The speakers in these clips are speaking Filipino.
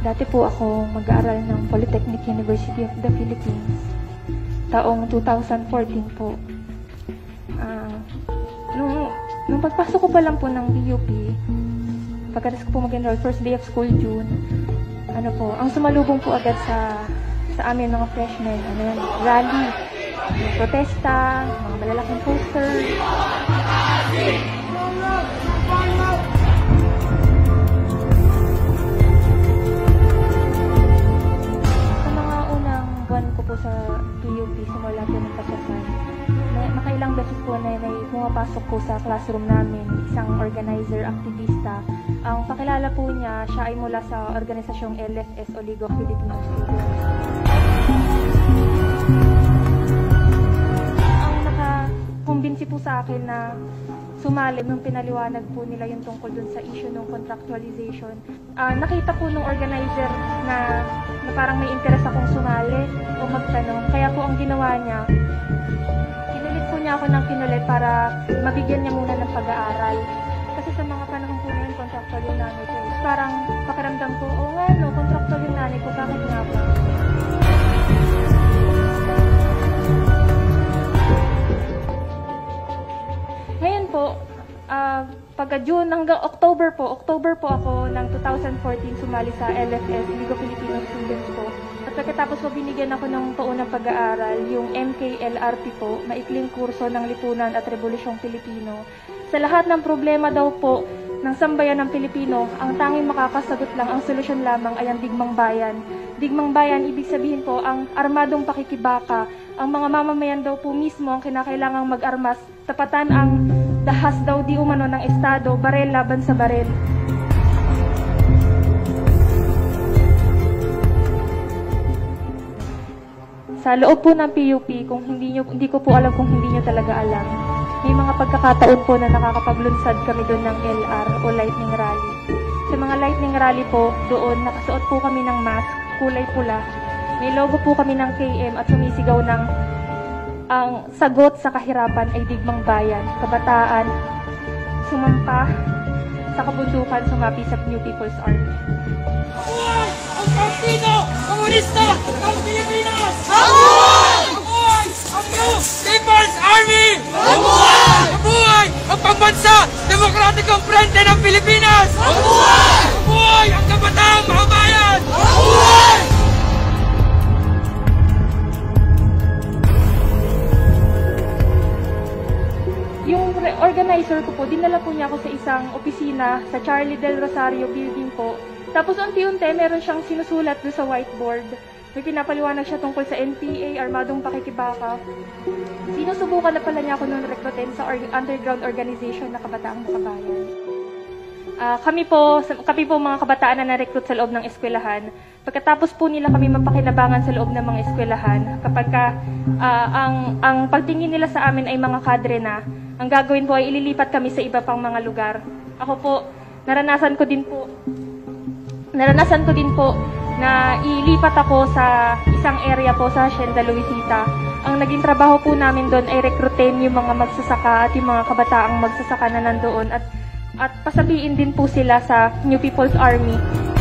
Dati po ako mag-aaral ng Polytechnic University of the Philippines. Taong 2014 po. Nung pagpasok ko pa lang po ng PUP, pagkatapos ko po mag-enroll, first day of school, June, ang sumalubong po agad sa amin mga freshmen, rally, protesta, mga malalaking poster. Sa mga unang buwan ko po sa PUP, simula po ng pasasan, makailang beses po na pumapasok po sa classroom namin, isang organizer, aktivista. Ang pakilala po niya, siya ay mula sa organisasyong LFS o League of Filipino Students. Ang nakakumbinsi po sa akin na sumali nung pinaliwanag po nila yung tungkol dun sa issue ng contractualization. Nakita po nung organizer na parang may interest akong sumali o magtanong. Kaya po ang ginawa niya, kinulit po niya ako ng kinulit para mabigyan niya muna ng pag-aaral. Kasi sa mga panahon po na yun, contractual yung nanay ko. Parang pakiramdam ko, contractual yung nanay ko, bakit nga po? Ngayon po, pagka June hanggang October po ako ng 2014 sumali sa LFS, League of Filipino Students po. At pagkatapos po binigyan ako ng paunang pag-aaral, yung MKLRP po, maikling kurso ng lipunan at Rebolusyong Pilipino. Sa lahat ng problema daw po ng sambayan ng Pilipino, ang tanging makakasagot lang, ang solusyon lamang ay ang digmang bayan. Digmang bayan, ibig sabihin po, ang armadong pakikibaka. Ang mga mamamayan daw po mismo ang kinakailangang mag-armas, tapatan ang dahas daw di umano ng Estado, barel laban sa barel. Sa loob po ng PUP, kung hindi ko po alam kung hindi nyo talaga alam, may mga pagkakataon po na nakakapaglunsad kami doon ng LR o Lightning Rally. Sa mga Lightning Rally po, doon nakasuot po kami ng mask, kulay pula. May logo po kami ng KM at sumisigaw ng ang sagot sa kahirapan ay digmang bayan, kabataan, sumampa sa kabundukan, sumapi sa New People's Army. Mabuhay ang Partido Komunista ng Pilipinas! Mabuhay! Mabuhay ang New People's Army! Mabuhay! Mabuhay ang pambansa Demokratikong Frente ng Pilipinas! Mabuhay! Mabuhay ang kabataang makabayan! Mabuhay! Yung organizer ko po, dinala po niya ako sa isang opisina sa Charlie Del Rosario building po. Tapos unti-unti, meron siyang sinusulat doon sa whiteboard. May pinapaliwanag siya tungkol sa NPA, Armadong Pakikibaka. Sinusubukan na pala niya ako nung recruitin sa underground organization na Kabataang Makabayan. Kami po mga kabataan na na-recruit sa loob ng eskwelahan. Pagkatapos po nila kami mapakinabangan sa loob ng mga eskwelahan, kapag ang pagtingin nila sa amin ay mga kadre na, ang gagawin po ay ililipat kami sa iba pang mga lugar. Ako po, naranasan ko din po na ilipat ako sa isang area po sa Hacienda Luisita. Ang naging trabaho po namin doon ay recruitin yung mga magsasaka at yung mga kabataang magsasaka na nandoon at pasabihin din po sila sa New People's Army.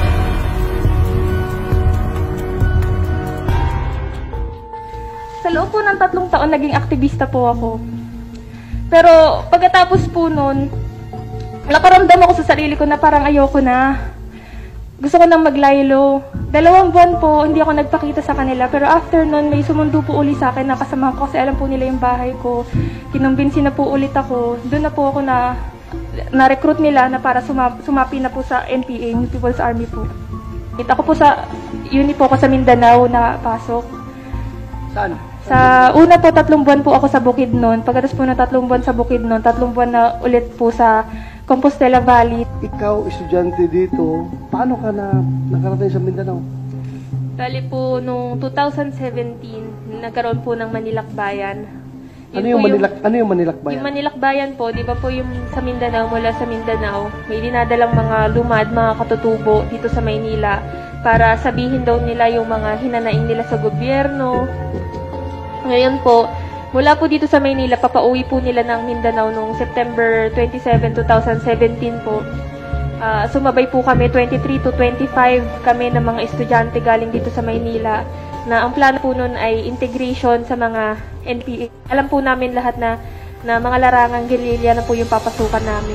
Sa loob po ng 3 taon, naging aktivista po ako. Pero pagkatapos po nun, nakaramdam ako sa sarili ko na parang ayoko na. Gusto ko nang maglaylo. 2 buwan po, hindi ako nagpakita sa kanila. Pero after nun, may sumundo po uli sa akin na kasama ko kasi alam po nila yung bahay ko. Kinumbinsi na po ulit ako. Doon na po ako na-recruit nila na para sumapi na po sa NPA, New People's Army po. Kita ko po sa uni po ako sa Mindanao na pasok. Saan? Sa una po, 3 buwan po ako sa Bukidnon. Pagkatapos po na 3 buwan sa Bukidnon, 3 buwan na ulit po sa Compostela Valley. Ikaw, estudyante dito, paano ka nakarating sa Mindanao? Bali po, noong 2017, nagkaroon po ng Manilakbayan. Ano yung Manilakbayan? Yung Manilakbayan po, di ba po yung sa Mindanao, mula sa Mindanao, may dinadalang mga lumad, mga katutubo dito sa Maynila para sabihin daw nila yung mga hinanaing nila sa gobyerno. Ngayon po, mula po dito sa Maynila, papauwi po nila ng Mindanao noong September 27, 2017 po. Sumabay po kami, 23 to 25 kami ng mga estudyante galing dito sa Maynila, na ang plano po nun ay integration sa mga NPA. Alam po namin lahat na mga larangang gerilya na po yung papasukan namin.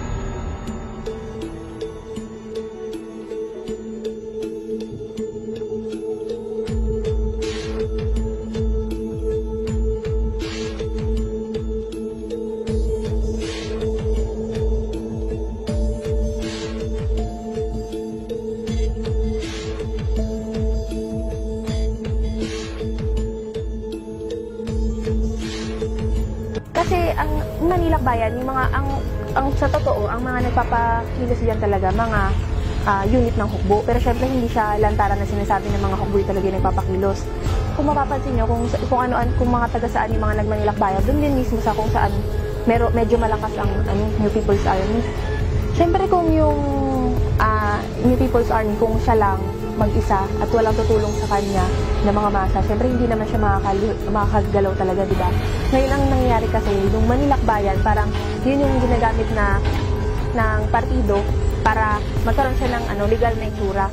Kasi ang Manila Bayan, yung mga ang sa totoo, ang mga nagpapakilos diyan talaga mga unit ng hukbo. Pero syempre hindi siya lantaran na sinasabi ng mga hukbo talaga yung nagpapakilos. Kung mapapansin niyo kung mga taga saan yung mga nagmanilak bayan, doon din mismo sa kung saan medyo malakas ang New People's Army. Syempre kung yung New People's Army, kung siya lang mag-isa at walang tutulong sa kanya ng mga masa, syempre hindi naman siya makakagalaw talaga, di ba? Ngayon ang nangyayari kasi, yung manilakbayan, parang yun yung ginagamit ng partido para magkaroon siya ng legal na itsura.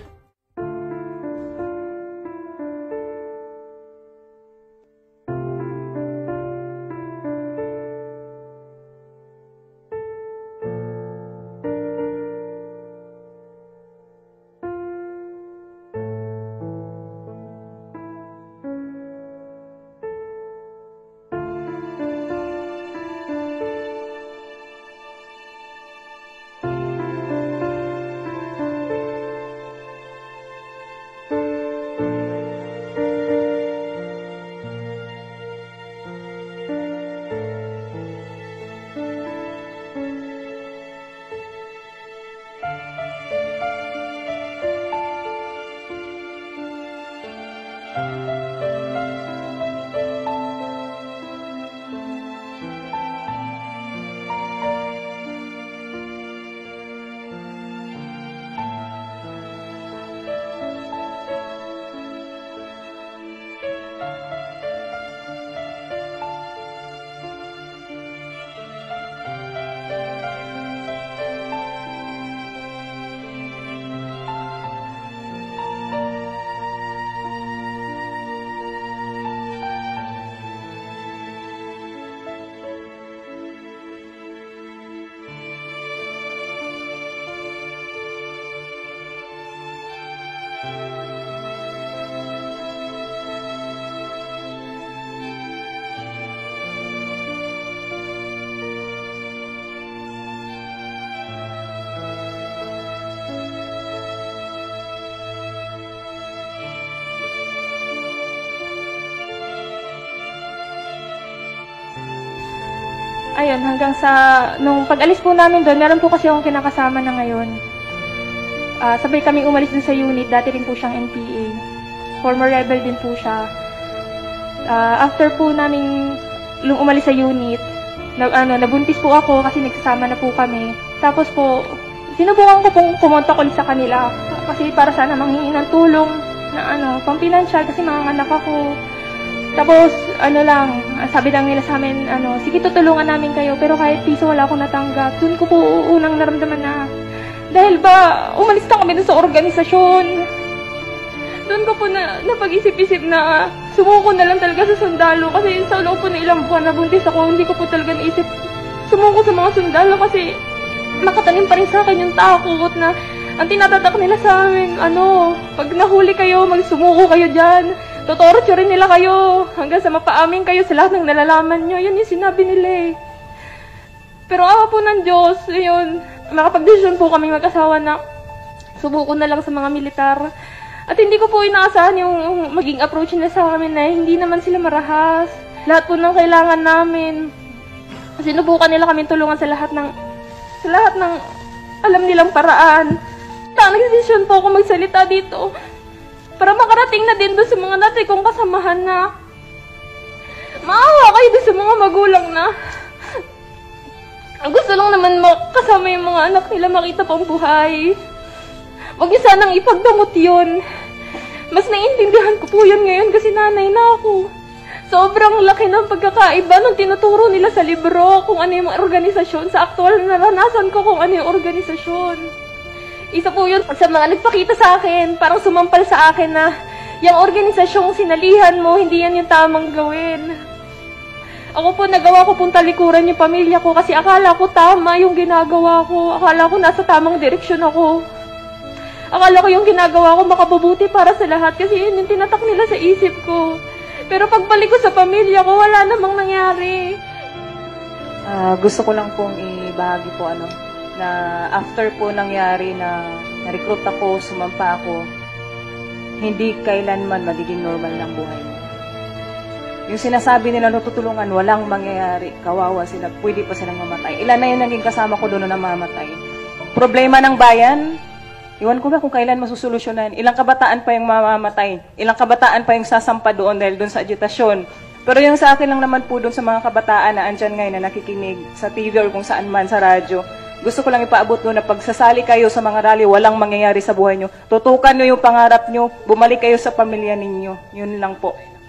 Ayun, hanggang sa, nung pag-alis po namin doon, meron po kasi akong kinakasama na ngayon. Sabay kaming umalis din sa unit, dati rin po siyang NPA. Former rebel din po siya. After po namin umalis sa unit, nabuntis po ako kasi nagsasama na po kami. Tapos po, sinubukan ko pong pumunta ulit sa kanila. Kasi para sana manghingi ng tulong na pang-financial kasi mga anak ako. Tapos, sabi lang nila sa amin, sige tutulungan namin kayo, pero kahit piso wala akong natanggap. Doon ko po unang naramdaman na, dahil ba, umalis na kami dun sa organisasyon. Doon ko po napag-isip-isip na sumuko na lang talaga sa sundalo. Kasi sa loob po na ilang buwan na buntis ako, hindi ko po talaga naisip sumuko sa mga sundalo kasi nakatanim pa rin sa akin yung takot na ang tinatatak nila sa amin, pag nahuli kayo, magsumuko kayo dyan. Tutorture nila kayo hanggang sa mapaamin kayo sa lahat ng nalalaman nyo. Yun yung sinabi nila eh. Pero awa po ng Diyos, yun, nakapag-desisyon po kami mag-asawa na subuko na lang sa mga militar. At hindi ko po inaasahan yung maging approach nila sa amin na hindi naman sila marahas. Lahat po ng kailangan namin. Sinubukan nila kami tulungan sa lahat ng alam nilang paraan. Nagdesisyon po ako magsalita dito para makarating na din doon sa mga dati kong kasamahan na maawa kayo doon sa mga magulang na gusto lang naman makasama yung mga anak nila makita pang buhay. Huwag niyo sanang ipagdamot yun. Mas naiintindihan ko po yun ngayon kasi nanay na ako. Sobrang laki ng pagkakaiba nung tinuturo nila sa libro kung ano yung mga organisasyon sa aktual na naranasan ko kung ano yung organisasyon. Isa po yun sa mga nagpakita sa akin, parang sumampal sa akin na yung organisasyong sinalihan mo, hindi yan yung tamang gawin. Ako po, nagawa ko pong talikuran yung pamilya ko kasi akala ko tama yung ginagawa ko. Akala ko nasa tamang direksyon ako. Akala ko yung ginagawa ko makabubuti para sa lahat kasi yun yung tinatak nila sa isip ko. Pero pagbalik ko sa pamilya ko, wala namang nangyari. Gusto ko lang pong ibahagi po na after po nangyari na na-recruit ako, sumampa ako, hindi kailanman magiging normal ng buhay mo. Yung sinasabi nila natutulungan, walang mangyayari, kawawa sila, pwede pa silang mamatay. Ilan na yung naging kasama ko doon na namamatay. Problema ng bayan, iwan ko ba kung kailan masusolusyonan? Ilang kabataan pa yung mamamatay? Ilang kabataan pa yung sasampa doon dahil doon sa agitasyon? Pero yung sa akin lang naman po doon sa mga kabataan na andyan ngayon na nakikinig sa TV or kung saan man sa radyo, gusto ko lang ipaabot doon na pagsasali kayo sa mga rally, walang mangyayari sa buhay nyo. Tutukan nyo yung pangarap nyo, bumalik kayo sa pamilya ninyo. Yun lang po.